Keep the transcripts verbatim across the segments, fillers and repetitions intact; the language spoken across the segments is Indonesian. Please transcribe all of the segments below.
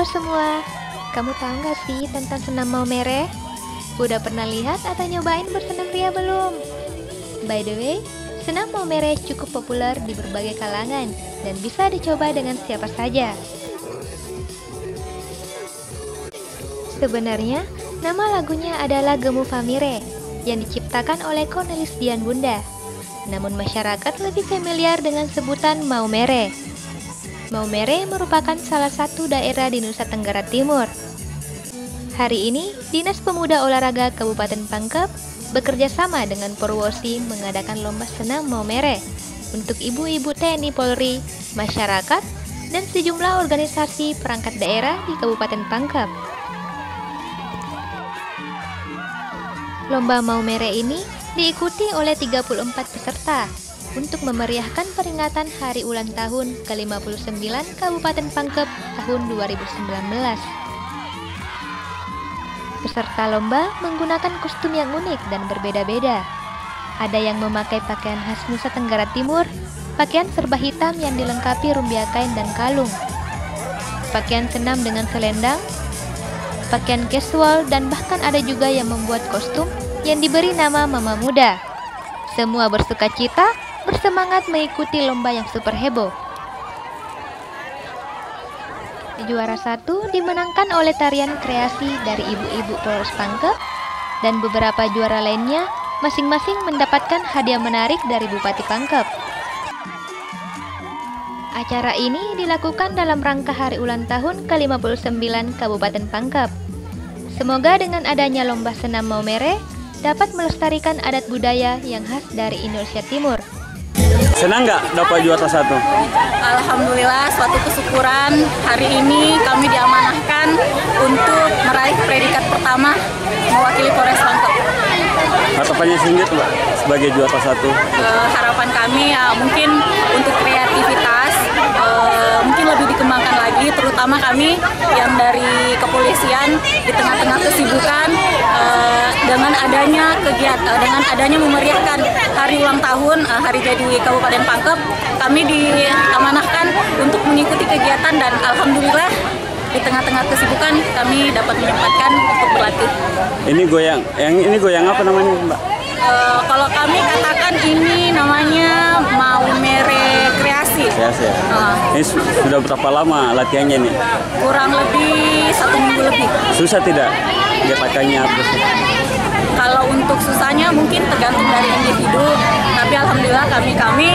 Halo semua, kamu tahu nggak sih tentang senam Maumere? Udah pernah lihat atau nyobain bersenam ria belum? By the way, senam Maumere cukup populer di berbagai kalangan dan bisa dicoba dengan siapa saja. Sebenarnya, nama lagunya adalah Gemu Famire yang diciptakan oleh Cornelis Dian Bunda. Namun masyarakat lebih familiar dengan sebutan Maumere. Maumere merupakan salah satu daerah di Nusa Tenggara Timur. Hari ini, Dinas Pemuda Olahraga Kabupaten Pangkep bekerja sama dengan Purwosi mengadakan lomba senam Maumere untuk ibu-ibu T N I Polri, masyarakat, dan sejumlah organisasi perangkat daerah di Kabupaten Pangkep. Lomba Maumere ini diikuti oleh tiga puluh empat peserta untuk memeriahkan peringatan Hari Ulang Tahun ke lima puluh sembilan Kabupaten Pangkep tahun dua ribu sembilan belas. Peserta lomba menggunakan kostum yang unik dan berbeda-beda. Ada yang memakai pakaian khas Nusa Tenggara Timur, pakaian serba hitam yang dilengkapi rumbia kain dan kalung, pakaian senam dengan selendang, pakaian casual, dan bahkan ada juga yang membuat kostum yang diberi nama Mama Muda. Semua bersuka cita, bersemangat mengikuti lomba yang super heboh. Juara satu dimenangkan oleh tarian kreasi dari ibu-ibu Polres Pangkep, dan beberapa juara lainnya masing-masing mendapatkan hadiah menarik dari Bupati Pangkep. Acara ini dilakukan dalam rangka Hari Ulang Tahun ke lima puluh sembilan Kabupaten Pangkep. Semoga dengan adanya lomba senam Maumere dapat melestarikan adat budaya yang khas dari Indonesia Timur. Senang nggak dapat juara satu? Alhamdulillah, suatu kesyukuran hari ini kami diamanahkan untuk meraih predikat pertama mewakili Polres Pangkep. Harapannya sendiri Mbak sebagai juara satu? Uh, harapan kami ya mungkin untuk kreativitas uh, mungkin lebih dikembangkan lagi, terutama kami yang dari kepolisian di tengah-tengah kesibukan uh, dengan adanya kegiatan, uh, dengan adanya memeriahkan Hari Ulang Tahun, uh, Hari Jadi Kabupaten Pangkep, kami diamanahkan untuk mengikuti kegiatan dan alhamdulillah di tengah-tengah kesibukan kami dapat menyempatkan untuk berlatih. Ini goyang, yang ini goyang apa namanya Mbak? Uh, kalau kami katakan ini namanya Maumere Kreasi. Kreasi ya. Uh, ini su sudah berapa lama latihannya nih? Kurang lebih satu minggu lebih. Susah tidak gerakannya terus? Kalau untuk susahnya mungkin tergantung dari individu, tapi alhamdulillah kami kami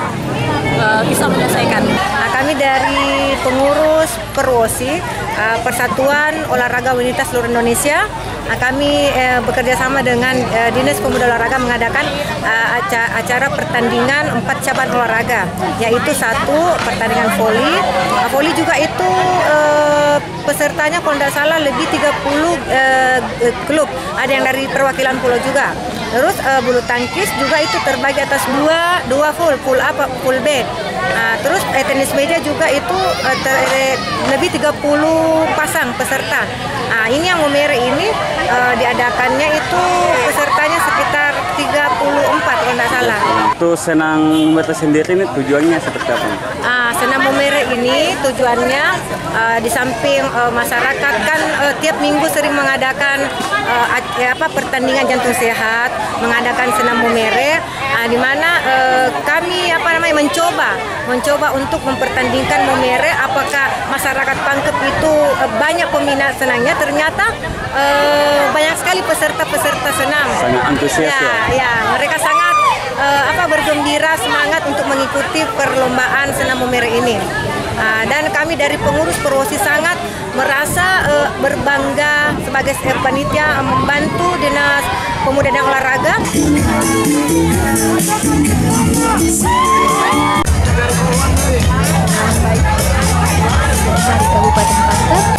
uh, bisa menyelesaikan. Nah, kami dari pengurus Purwosi, uh, Persatuan Olahraga Wanita Seluruh Indonesia, uh, kami uh, bekerja sama dengan uh, Dinas Pemuda Olahraga mengadakan uh, acara, acara pertandingan empat cabang olahraga, yaitu satu pertandingan voli. Uh, voli juga itu uh, pesertanya kalau tidak salah lebih tiga puluh uh, klub, ada yang dari perwakilan pulau juga. Terus uh, bulu tangkis juga itu terbagi atas dua, dua full, full A, full B. Nah, terus eh, tenis meja juga itu eh, ter, eh, lebih tiga puluh pasang peserta. Nah, ini yang Maumere ini eh, diadakannya itu pesertanya sekitar tiga puluh empat kalau tidak salah. Itu senang Maumere sendiri ini tujuannya seperti apa? Ah, senam Maumere ini tujuannya uh, di samping uh, masyarakat kan uh, tiap minggu sering mengadakan uh, apa pertandingan jantung sehat, mengadakan senam Maumere, uh, di mana uh, kami apa namanya mencoba mencoba untuk mempertandingkan Maumere, apakah masyarakat Pangkep itu uh, banyak peminat senangnya. Ternyata uh, banyak sekali peserta-peserta senam. Sangat antusias ya. Ya, ya mereka sangat uh, apa bergembira, semangat untuk mengikuti perlombaan senam Maumere ini. Uh, dan kami dari pengurus Purwosi sangat merasa uh, berbangga sebagai panitia uh, membantu Dinas Pemuda dan Olahraga. Dari Kabupaten Pangkep,